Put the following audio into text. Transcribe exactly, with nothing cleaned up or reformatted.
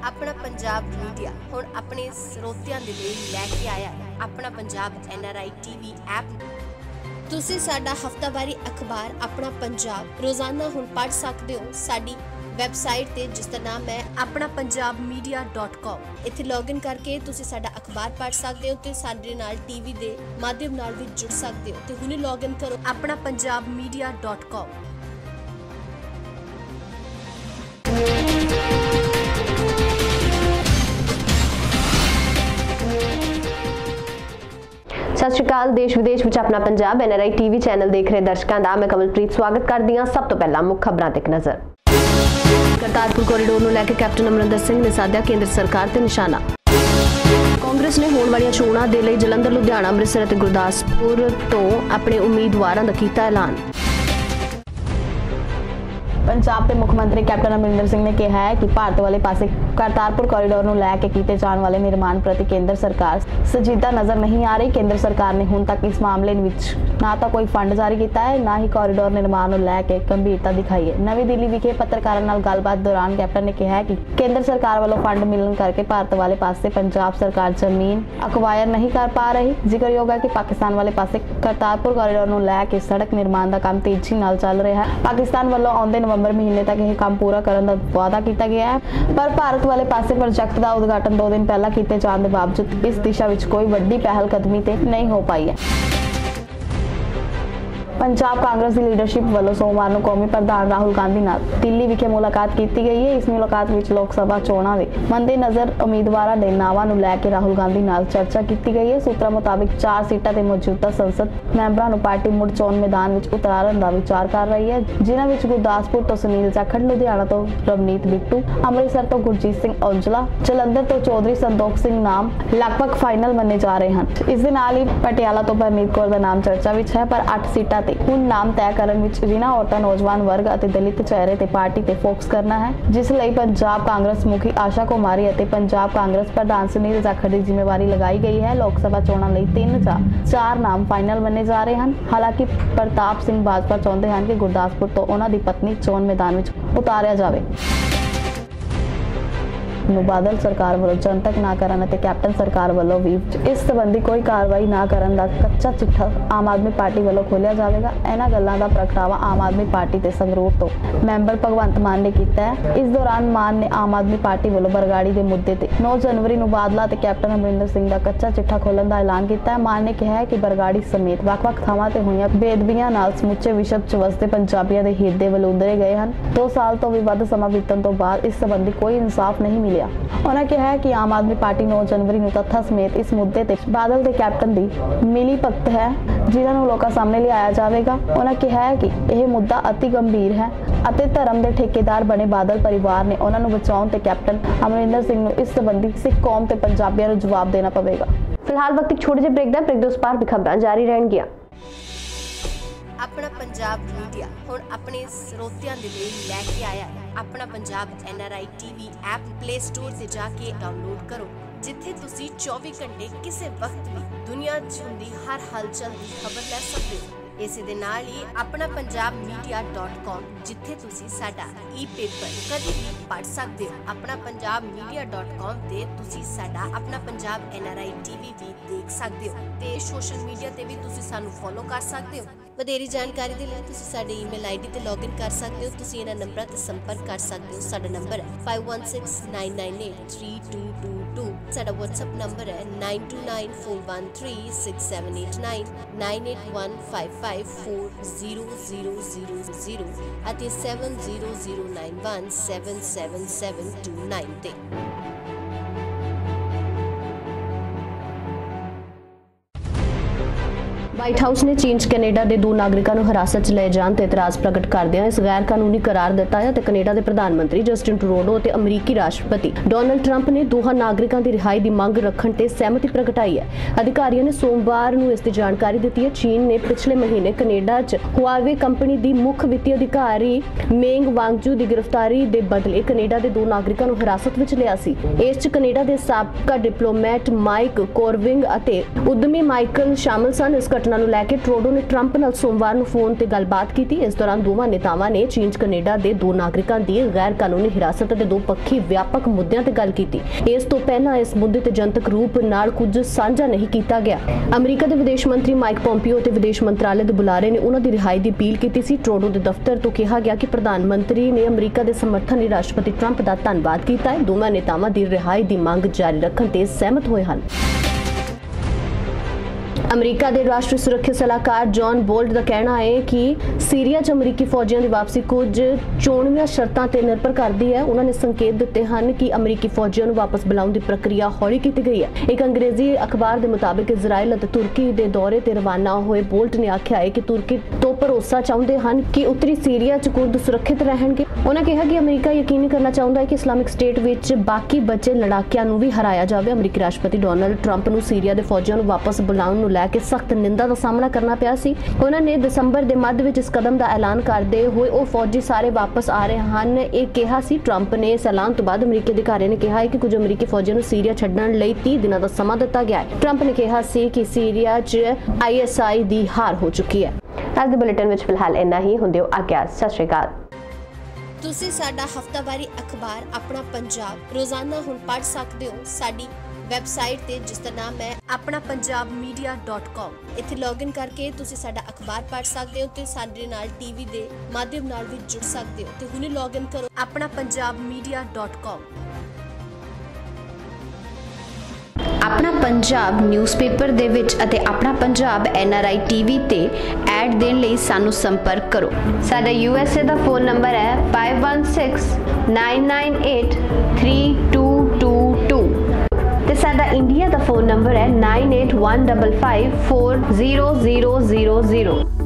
अपना पंजाब मीडिया हुण अपने ਸਰੋਤਿਆਂ ਦੇ ਲਈ ਲੈ ਕੇ ਆਇਆ ਹੈ Apna Punjab N R I TV app. ਤੁਸੀਂ ਸਾਡਾ ਹਫਤਾਵਾਰੀ ਅਖਬਾਰ अपना पंजाब रोजाना हुण पढ़ सकते हो साडी ਵੈਬਸਾਈਟ ਤੇ, ਜਿਸ ਦਾ ਨਾਮ ਹੈ ਆਪਣਾ ਪੰਜਾਬ ਮੀਡੀਆ ਡਾਟ ਕਾਮ। ਇੱਥੇ ਲੌਗਇਨ ਕਰਕੇ ਤੁਸੀਂ ਸਾਡਾ ਅਖਬਾਰ ਪੜ੍ਹ ਸਕਦੇ ਹੋ ਤੇ ਸਾਡੇ ਨਾਲ ਟੀਵੀ ਦੇ ਮਾਧਿਅਮ ਨਾਲ ਵੀ ਜੁੜ ਸਕਦੇ ਹੋ। ਤੇ ਹੁਣੇ ਲੌਗਇਨ ਕਰੋ ਆਪਣਾ ਪੰਜਾਬ ਮੀਡੀਆ ਡਾਟ ਕਾਮ। सत श्री अकाल। देश विदेश में Apna Punjab N R I TV channel देख रहे दर्शकों का मैं कमलप्रीत स्वागत करती हाँ। सब तो पहला मुख्य खबरों तक नज़र। करतारपुर कॉरीडोर ਨੂੰ ਲੈ ਕੇ ਕੈਪਟਨ ਅਮਰਿੰਦਰ ਸਿੰਘ ਨੇ ਸਾਧਿਆ ਕੇਂਦਰ ਸਰਕਾਰ ਤੇ ਨਿਸ਼ਾਨਾ। ਕਾਂਗਰਸ ਨੇ ਹੋਣ ਵਾਲੀਆਂ ਚੋਣਾਂ ਦੇ ਲਈ ਜਲੰਧਰ, ਲੁਧਿਆਣਾ, ਅੰਮ੍ਰਿਤਸਰ ਅਤੇ ਗੁਰਦਾਸਪੁਰ ਤੋਂ ਆਪਣੇ ਉਮੀਦਵਾਰਾਂ ਦਾ ਕੀਤਾ ਐਲਾਨ। पंजाब के मुख्यमंत्री कैप्टन अमरिंदर सिंह ने कहा है कि भारत वाले पासे करतारपुर कॉरीडोर ਨੂੰ ਲੈ ਕੇ ਕੀਤੇ ਜਾਣ ਵਾਲੇ ਨਿਰਮਾਣ ਪ੍ਰਤੀ ਕੇਂਦਰ ਸਰਕਾਰ ਸੰਜੀਦਾ ਨਜ਼ਰ ਨਹੀਂ ਆ ਰਹੀ। ਕੇਂਦਰ ਸਰਕਾਰ ਨੇ ਹੁਣ ਤੱਕ ਇਸ ਮਾਮਲੇ ਵਿੱਚ ਨਾ ਤਾਂ ਕੋਈ ਫੰਡ ਜਾਰੀ ਕੀਤਾ ਹੈ, ਨਾ ਹੀ ਕੌਰੀਡੋਰ ਨਿਰਮਾਣ ਨੂੰ ਲੈ ਕੇ ਗੰਭੀਰਤਾ ਦਿਖਾਈ ਹੈ। ਨਵੀਂ ਦਿੱਲੀ ਵਿਖੇ ਪੱਤਰਕਾਰਾਂ ਨਾਲ ਗੱਲਬਾਤ ਦੌਰਾਨ ਕੈਪਟਨ ਨੇ ਕਿਹਾ ਕਿ ਕੇਂਦਰ ਸਰਕਾਰ ਵੱਲੋਂ ਫੰਡ ਮਿਲਣ ਕਰਕੇ ਭਾਰਤ ਵਾਲੇ ਪਾਸੇ ਪੰਜਾਬ ਸਰਕਾਰ ਜ਼ਮੀਨ ਅਕਵਾਇਰ ਨਹੀਂ ਕਰ ਪਾ ਰਹੀ। ਜ਼ਿਕਰਯੋਗ ਹੈ ਕਿ ਪਾਕਿਸਤਾਨ ਵਾਲੇ ਪਾਸੇ ਕਰਤਾਰਪੁਰ ਕੌਰੀਡੋਰ ਨੂੰ ਲੈ ਕੇ ਸੜਕ ਨਿਰਮਾਣ ਦਾ ਕੰਮ ਤੇਜ਼ੀ ਨਾਲ ਚੱਲ ਰਿਹਾ ਹੈ। ਪਾਕਿਸਤਾਨ ਵੱਲੋਂ ਆਉਂਦੇ ਨਵੰਬਰ ਮਹੀਨੇ ਤੱਕ ਇਹ ਕੰਮ ਪੂਰਾ ਕਰਨ ਦਾ ਵਾਅਦਾ ਕੀਤਾ ਗਿਆ ਹੈ, ਪਰ ਭਾਰਤ ਵਾਲੇ ਪਾਸੇ ਪ੍ਰੋਜੈਕਟ ਦਾ ਉਦਘਾਟਨ ਦੋ ਦਿਨ ਪਹਿਲਾਂ ਕੀਤੇ ਜਾਣ ਦੇ ਬਾਵਜੂਦ ਇਸ ਦਿਸ਼ਾ ਵਿੱਚ ਕੋਈ ਵੱਡੀ ਪਹਿਲ ਕਦਮੀ ਤੇ ਨਹੀਂ ਹੋ ਪਾਈ ਹੈ। पंजाब कांग्रेस की लीडरशिप वालों सोमवार ਨੂੰ ਕੌਮੀ ਪ੍ਰਧਾਨ ਰਾਹੁਲ ਗਾਂਧੀ ਨਾਲ ਦਿੱਲੀ ਵਿਖੇ ਮੁਲਾਕਾਤ ਕੀਤੀ ਗਈ ਹੈ। ਇਸ ਮੁਲਾਕਾਤ ਵਿੱਚ ਲੋਕ ਸਭਾ ਚੋਣਾਂ ਦੇ ਮੱਦੇਨਜ਼ਰ ਉਮੀਦਵਾਰਾਂ ਦੇ ਨਾਵਾਂ ਨੂੰ ਲੈ ਕੇ ਰਾਹੁਲ ਗਾਂਧੀ ਨਾਲ ਚਰਚਾ ਕੀਤੀ ਗਈ ਹੈ। ਸੂਤਰਾਂ ਮੁਤਾਬਿਕ ਚਾਰ ਸੀਟਾਂ ਤੇ ਮੌਜੂਦਾ ਸੰਸਦ ਮੈਂਬਰਾਂ ਨੂੰ ਪਾਰਟੀ ਮੁੜ ਚੋਣ ਮੈਦਾਨ ਵਿੱਚ ਉਤਾਰਨ ਦਾ ਵਿਚਾਰ ਕਰ ਰਹੀ ਹੈ, ਜਿਨ੍ਹਾਂ ਵਿੱਚ ਗੁਰਦਾਸਪੁਰ ਤੋਂ ਸੁਨੀਲ ਜਾਖੜ, ਲੁਧਿਆਣਾ ਤੋਂ ਰਵਨੀਤ ਬਿੱਟੂ, ਅੰਮ੍ਰਿਤਸਰ ਤੋਂ ਗੁਰਜੀਤ ਸਿੰਘ ਔਜਲਾ, ਜਲੰਧਰ ਤੋਂ ਚੌਧਰੀ ਸੰਤੋਖ ਸਿੰਘ ਨਾਮ ਲਗਭਗ ਫਾਈਨਲ ਮੰਨੇ ਜਾ ਰਹੇ ਹਨ। ਇਸ ਦੇ ਨਾਲ ਹੀ ਪਟਿਆਲਾ ਤੋਂ ਪਰਨੀਤ ਕੌਰ ਦਾ ਨਾਮ ਚਰਚਾ ਵਿੱਚ ਹੈ, ਪਰ ਅੱਠ ਸੀਟਾਂ ਹੁਣ ਨਾਮ ਤੈਅ ਕਰਨ ਵਿੱਚ ਜਿਨ੍ਹਾਂ ਔਰਤਾਂ, ਨੌਜਵਾਨ ਵਰਗ ਅਤੇ ਦਲਿਤ ਚਿਹਰੇ ਤੇ ਪਾਰਟੀ ਤੇ ਫੋਕਸ ਕਰਨਾ ਹੈ, ਜਿਸ ਲਈ ਪੰਜਾਬ ਕਾਂਗਰਸ ਮੁਖੀ ਆਸ਼ਾ ਕੁਮਾਰੀ ਅਤੇ ਪੰਜਾਬ ਕਾਂਗਰਸ ਪ੍ਰਧਾਨ ਸੁਨੀਲ ਜਾਖੜ ਦੀ ਜ਼ਿੰਮੇਵਾਰੀ ਲਗਾਈ ਗਈ ਹੈ। ਲੋਕ ਸਭਾ ਚੋਣਾਂ ਲਈ ਤਿੰਨ ਜਾਂ ਚਾਰ ਨਾਮ ਫਾਈਨਲ ਮੰਨੇ ਜਾ ਰਹੇ ਹਨ। ਹਾਲਾਂਕਿ ਪ੍ਰਤਾਪ ਸਿੰਘ ਬਾਜਵਾ ਚਾਹੁੰਦੇ ਹਨ ਕਿ ਗੁਰਦਾਸਪੁਰ ਤੋਂ ਉਹਨਾਂ ਦੀ ਪਤਨੀ ਚੋਣ ਮੈਦਾਨ ਵਿੱਚ ਉਤਾਰਿਆ ਜਾਵੇ। ਨੂੰ ਬਾਦਲ ਸਰਕਾਰ ਵੱਲੋਂ ਜਨਤਕ ਨਾ ਕਰਨ ਅਤੇ ਕੈਪਟਨ ਸਰਕਾਰ ਵੱਲੋਂ ਵੀ ਇਸ ਸੰਬੰਧੀ ਕੋਈ ਕਾਰਵਾਈ ਨਾ ਕਰਨ ਦਾ ਕੱਚਾ ਚਿੱਠਾ ਆਮ ਆਦਮੀ ਪਾਰਟੀ ਵੱਲੋਂ ਖੋਲ੍ਹਿਆ ਜਾਵੇਗਾ। ਇਹਨਾਂ ਗੱਲਾਂ ਦਾ ਪ੍ਰਗਟਾਵਾ ਆਮ ਆਦਮੀ ਪਾਰਟੀ ਦੇ ਸੰਗਰੂਰ ਤੋਂ ਮੈਂਬਰ ਭਗਵੰਤ ਮਾਨ ਨੇ ਕੀਤਾ ਹੈ। ਇਸ ਦੌਰਾਨ ਮਾਨ ਨੇ ਆਮ ਆਦਮੀ ਪਾਰਟੀ ਵੱਲੋਂ ਬਰਗਾੜੀ ਦੇ ਮੁੱਦੇ ਤੇ ਨੌਂ ਜਨਵਰੀ ਨੂੰ ਬਾਦਲਾ ਤੇ ਕੈਪਟਨ ਅਮਰਿੰਦਰ ਸਿੰਘ ਦਾ ਕੱਚਾ ਚਿੱਠਾ ਖੋਲ੍ਹਣ ਦਾ ਐਲਾਨ ਕੀਤਾ ਹੈ। ਮਾਨ ਨੇ ਕਿਹਾ ਹੈ ਕਿ ਬਰਗਾੜੀ ਸਮੇਤ ਵੱਖ-ਵੱਖ ਥਾਵਾਂ ਤੇ ਹੋਈਆਂ ਬੇਅਦਬੀਆਂ ਨਾਲ ਸਮੁੱਚੇ ਵਿਸ਼ਵ 'ਚ ਵਸਦੇ ਪੰਜਾਬੀਆਂ ਦੇ ਹਿਰਦੇ ਵਲੂੰਦਰੇ ਗਏ ਹਨ। ਦੋ ਸਾਲ ਤੋਂ ਵੀ ਵੱਧ ਸਮਾਂ ਬੀਤਣ ਤੋਂ ਬਾਅਦ ਇਸ ਸੰਬੰਧੀ ਕੋਈ ਇਨਸਾਫ ਨਹੀਂ ਮਿਲਿਆ। ਉਹਨਾਂ ਕਿਹਾ ਹੈ ਕਿ ਆਮ ਆਦਮੀ ਪਾਰਟੀ ਨੌਂ ਜਨਵਰੀ ਨੂੰ ਤੱਥਾਂ ਸਮੇਤ ਇਸ ਮੁੱਦੇ ਤੇ ਬਾਦਲ ਤੇ ਕੈਪਟਨ ਦੀ ਮਿਲੀ ਭਗਤ ਹੈ, ਜਿਨ੍ਹਾਂ ਨੂੰ ਲੋਕਾਂ ਸਾਹਮਣੇ ਲਿਆਇਆ ਜਾਵੇਗਾ। ਉਹਨਾਂ ਕਿਹਾ ਹੈ ਕਿ ਇਹ ਮੁੱਦਾ ਅਤੀ ਗੰਭੀਰ ਹੈ ਅਤੇ ਧਰਮ ਦੇ ਠੇਕੇਦਾਰ ਬਣੇ ਬਾਦਲ ਪਰਿਵਾਰ ਨੇ ਉਹਨਾਂ ਨੂੰ ਬਚਾਉਣ ਤੇ ਕੈਪਟਨ ਅਮਰਿੰਦਰ ਸਿੰਘ ਨੂੰ ਇਸ ਸੰਬੰਧੀ ਸਿੱਖ ਕੌਮ ਤੇ ਪੰਜਾਬੀਆਂ ਨੂੰ ਜਵਾਬ ਦੇਣਾ ਪਵੇਗਾ। ਫਿਲਹਾਲ ਵਕਤ ਇੱਕ ਛੋਟੇ ਜਿਹੇ ਬ੍ਰੇਕ ਦਾ ਬ੍ਰੇਕ ਦੇ ਉਸ ਪਾਰ ਵੀ ਖਬਰਾਂ ਜਾਰੀ ਰਹਿਣਗੀਆਂ। अपना पंजाब मीडिया हुण अपने ਸਰੋਤਿਆਂ ਦੇ ਲਈ ਲੈ ਕੇ ਆਇਆ ਹੈ Apna Punjab N R I TV app. Play store से जाके डाउनलोड करो, जिथे तुसी चौबीस घंटे किसी वक्त भी दुनिया च हुंदी हर हलचल की खबर ले सकते हो। इसे दे नाल ही अपना पंजाब मीडिया डॉट कॉम, जिथे तुसी साडा ई पेपर कदी भी पढ़ सकते हो। अपना पंजाब मीडिया डॉट कॉम ते तुसी साडा Apna Punjab N R I TV भी देख सकते हो ते सोशल मीडिया ते भी तुसी सानू फॉलो कर सकते हो। ਵਧੇਰੀ ਜਾਣਕਾਰੀ ਦੇ ਲਈ ਤੁਸੀਂ ਸਾਡੇ ਈਮੇਲ ਆਈਡੀ ਤੇ ਲੌਗਇਨ ਕਰ ਸਕਦੇ ਹੋ। ਤੁਸੀਂ ਇਹਨਾਂ ਨੰਬਰਾਂ ਤੇ ਸੰਪਰਕ ਕਰ ਸਕਦੇ ਹੋ। ਸਾਡਾ ਨੰਬਰ ਹੈ five one six nine nine eight three two two two। ਸਾਡਾ WhatsApp ਨੰਬਰ ਹੈ nine two nine four one three six seven eight nine nine eight one five five four zero zero zero zero ਅਤੇ seven zero zero nine one seven seven seven two nine ਤੇ। White House ਨੇ ਚੀਨ 'ਚ Canada ਦੇ ਦੋ ਨਾਗਰਿਕਾਂ ਨੂੰ ਹਿਰਾਸਤ 'ਚ ਲਏ ਜਾਣ ਤੇ ਇਤਰਾਜ਼ ਪ੍ਰਗਟ ਕਰਦਿਆਂ ਇਸ ਗੈਰ ਕਾਨੂੰਨੀ ਕਰਾਰ ਦਿੱਤਾ ਹੈ ਤੇ ਕੈਨੇਡਾ ਦੇ ਪ੍ਰਧਾਨ ਮੰਤਰੀ ਜਸਟਿਨ ਟਰੂਡੋ ਅਤੇ ਅਮਰੀਕੀ ਰਾਸ਼ਟਰਪਤੀ ਡੋਨਲਡ ਟਰੰਪ ਨੇ ਦੋਹਾਂ ਨਾਗਰਿਕਾਂ ਦੀ ਰਿਹਾਈ ਦੀ ਮੰਗ ਰੱਖਣ ਤੇ ਸਹਿਮਤੀ ਪ੍ਰਗਟਾਈ ਹੈ। ਅਧਿਕਾਰੀਆਂ ਨੇ ਸੋਮਵਾਰ ਨੂੰ ਇਸ ਦੀ ਜਾਣਕਾਰੀ ਦਿੱਤੀ ਹੈ। ਚੀਨ ਨੇ ਪਿਛਲੇ ਮਹੀਨੇ ਕੈਨੇਡਾ 'ਚ ਹੁਆਵੇ ਕੰਪਨੀ ਦੀ ਮੁੱਖ ਵਿੱਤੀ ਅਧਿਕਾਰੀ ਮੇਂਗ ਵਾਂਗਜੂ ਦੀ ਗ੍ਰਿਫਤਾਰੀ ਦੇ ਬਦਲੇ ਕੈਨੇਡਾ ਦੇ ਦੋ ਨਾਗਰਿਕਾਂ ਨੂੰ ਹਿਰਾਸਤ ਵਿੱਚ ਲਿਆ ਸੀ। ਇਸ 'ਚ ਕੈਨੇਡਾ ਦੇ ਸਾਬਕਾ ਡਿਪਲੋਮੈਟ ਮਾਈਕ ਕੋਰਵਿੰਗ ਅਤੇ ਉਦਮੀ ਮਾਈਕਲ ਸ਼ਾਮਲ ਸਨ। ਇਸ ਘਟਨਾ ਘਟਨਾ ਨੂੰ ਲੈ ਕੇ ਟਰੂਡੋ ਨੇ ਟਰੰਪ ਨਾਲ ਸੋਮਵਾਰ ਨੂੰ ਫੋਨ ਤੇ ਗੱਲਬਾਤ ਕੀਤੀ। ਇਸ ਦੌਰਾਨ ਦੋਵਾਂ ਨੇਤਾਵਾਂ ਨੇ ਚੀਨ 'ਚ ਕੈਨੇਡਾ ਦੇ ਦੋ ਨਾਗਰਿਕਾਂ ਦੀ ਗੈਰ ਕਾਨੂੰਨੀ ਹਿਰਾਸਤ ਅਤੇ ਦੋ ਪੱਖੀ ਵਿਆਪਕ ਮੁੱਦਿਆਂ ਤੇ ਗੱਲ ਕੀਤੀ। ਇਸ ਤੋਂ ਪਹਿਲਾਂ ਇਸ ਮੁੱਦੇ ਤੇ ਜਨਤਕ ਰੂਪ ਨਾਲ ਕੁਝ ਸਾਂਝਾ ਨਹੀਂ ਕੀਤਾ ਗਿਆ। ਅਮਰੀਕਾ ਦੇ ਵਿਦੇਸ਼ ਮੰਤਰੀ ਮਾਈਕ ਪੋਂਪੀਓ ਤੇ ਵਿਦੇਸ਼ ਮੰਤਰਾਲੇ ਦੇ ਬੁਲਾਰੇ ਨੇ ਉਹਨਾਂ ਦੀ ਰਿਹਾਈ ਦੀ ਅਪੀਲ ਕੀਤੀ ਸੀ। ਟਰੂਡੋ ਦੇ ਦਫ਼ਤਰ ਤੋਂ ਕਿਹਾ ਗਿਆ ਕਿ ਪ੍ਰਧਾਨ ਮੰਤਰੀ ਨੇ ਅਮਰੀਕਾ ਦੇ ਸਮਰਥਨ ਲਈ ਰਾਸ਼ਟਰਪਤੀ ਟਰੰਪ ਦਾ ਧੰਨਵਾਦ ਕੀਤਾ ਹੈ। ਦੋਵਾਂ ਨੇਤਾਵਾਂ ਦੀ ਰਿਹਾਈ ਦੀ ਮੰਗ ਜਾਰੀ ਰੱਖਣ ਤੇ ਸਹਿਮਤ ਹੋਏ ਹਨ। ਅਮਰੀਕਾ ਦੇ ਰਾਸ਼ਟਰੀ ਸੁਰੱਖਿਆ ਸਲਾਹਕਾਰ ਜੌਨ ਬੋਲਟ ਦਾ ਕਹਿਣਾ ਹੈ ਕਿ ਸੀਰੀਆ 'ਚ ਅਮਰੀਕੀ ਫੌਜੀਆਂ ਦੀ ਵਾਪਸੀ ਕੁਝ ਚੋਣਵੀਆਂ ਸ਼ਰਤਾਂ ਤੇ ਨਿਰਭਰ ਕਰਦੀ ਹੈ। ਉਹਨਾਂ ਨੇ ਸੰਕੇਤ ਦਿੱਤੇ ਹਨ ਕਿ ਅਮਰੀਕੀ ਫੌਜੀਆਂ ਨੂੰ ਵਾਪਸ ਬੁਲਾਉਣ ਦੀ ਪ੍ਰਕਿਰਿਆ ਹੌਲੀ ਕੀਤੀ ਗਈ ਹੈ। ਇੱਕ ਅੰਗਰੇਜ਼ੀ ਅਖਬਾਰ ਦੇ ਮੁਤਾਬਿਕ ਇਜ਼ਰਾਈਲ ਅਤੇ ਤੁਰਕੀ ਦੇ ਦੌਰੇ ਤੇ ਰਵਾਨਾ ਹੋਏ ਬੋਲਟ ਨੇ ਆਖਿਆ ਹੈ ਕਿ ਤੁਰਕੀ ਤੋਂ ਭਰੋਸਾ ਚਾਹੁੰਦੇ ਹਨ ਕਿ ਉੱਤਰੀ ਸੀਰੀਆ 'ਚ ਕੁਰਦ ਸੁਰੱਖਿਅਤ ਰਹਿਣਗੇ। ਉਹਨਾਂ ਕਿਹਾ ਕਿ ਅਮਰੀਕਾ ਯਕੀਨੀ ਕਰਨਾ ਚਾਹੁੰਦਾ ਹੈ ਕਿ ਇਸਲਾਮਿਕ ਸਟੇਟ ਵਿੱਚ ਬਾਕੀ ਬਚੇ ਲੜਾਕਿਆਂ ਨੂੰ ਵੀ ਹਰਾਇਆ ਜਾਵੇ। ਅਮਰੀਕੀ ਰਾਸ਼ਟਰਪਤੀ ਡੋਨਾਲਡ ਟਰੰਪ ਨੂੰ ਸੀਰੀਆ ਦੇ ਫੌਜੀਆਂ ਨੂੰ ਵਾਪਸ ਬੁਲਾਉਣ ਨੂੰ ਲੈ ਕੇ ਸਖਤ ਨਿੰਦਾ ਦਾ ਸਾਹਮਣਾ ਕਰਨਾ ਪਿਆ ਸੀ। ਉਹਨਾਂ ਨੇ ਦਸੰਬਰ ਦੇ ਮੱਧ ਵਿੱਚ ਇਸ ਕਦਮ ਦਾ ਐਲਾਨ ਕਰਦੇ ਹੋਏ ਉਹ ਫੌਜੀ ਸਾਰੇ ਵਾਪਸ ਆ ਰਹੇ ਹਨ ਇਹ ਕਿਹਾ ਸੀ। ਟਰੰਪ ਨੇ ਇਸ ਐਲਾਨ ਤੋਂ ਬਾਅਦ ਅਮਰੀਕੀ ਅਧਿਕਾਰੀਆਂ ਨੇ ਕਿਹਾ ਹੈ ਕਿ ਕੁਝ ਅਮਰੀਕੀ ਫੌਜੀਆਂ ਨੂੰ ਸੀਰੀਆ ਛੱਡਣ ਲਈ ਤੀਹ ਦਿਨਾਂ ਦਾ ਸਮਾਂ ਦਿੱਤਾ ਗਿਆ ਹੈ। ਟਰੰਪ ਨੇ ਕਿਹਾ ਸੀ ਕਿ ਸੀਰੀਆ 'ਚ ਆਈ ਐਸ ਆਈ ਦੀ ਹਾਰ ਹੋ ਚੁੱਕੀ ਹੈ। ਅੱਜ ਦੇ ਬੁਲੇਟਿਨ ਵਿੱਚ ਫਿਲਹਾਲ ਇੰਨਾ ਹੀ। ਹੁੰਦੇ ਹੋ ਆਗਿਆ। ਸਤਿ ਸ਼੍ਰੀ ਅਕਾਲ। ਤੁਸੀਂ ਸਾਡਾ ਹਫ਼ਤਾਵਾਰੀ ਅਖਬਾਰ ਆਪਣਾ ਪੰਜਾਬ ਰੋਜ਼ਾਨਾ ਹੁਣ ਪੜ੍ਹ ਸਕਦੇ ਹੋ ਸਾਡੀ ਵੈਬਸਾਈਟ ਤੇ, ਜਿਸ ਦਾ ਨਾਮ ਹੈ ਆਪਣਾ ਪੰਜਾਬ ਮੀਡੀਆ ਡਾਟ ਕਾਮ। ਇੱਥੇ ਲੌਗਇਨ ਕਰਕੇ ਤੁਸੀਂ ਸਾਡਾ ਅਖਬਾਰ ਪੜ੍ਹ ਸਕਦੇ ਹੋ ਤੇ ਸਾਡੇ ਨਾਲ ਟੀਵੀ ਦੇ ਮਾਧਿਅਮ ਨਾਲ ਵੀ ਜੁੜ ਸਕਦੇ ਹੋ। ਤੇ ਹੁਣੇ ਲੌਗਇਨ ਕਰੋ ਆਪਣਾ ਪੰਜਾਬ ਮੀਡੀਆ ਡਾਟ ਕਾਮ। ਆਪਣਾ ਪੰਜਾਬ ਨਿਊਜ਼ਪੇਪਰ ਦੇ ਵਿੱਚ ਅਤੇ Apna Punjab N R I TV ਤੇ ਐਡ ਦੇਣ ਲਈ ਸਾਨੂੰ ਸੰਪਰਕ ਕਰੋ। ਸਾਡਾ ਯੂ ਐਸ ਏ ਦਾ ਫੋਨ ਨੰਬਰ ਹੈ five one six nine nine eight three two two two ਤੇ ਸਾਡਾ ਇੰਡੀਆ ਦਾ ਫੋਨ ਨੰਬਰ ਹੈ nine eight one five five four zero zero zero zero।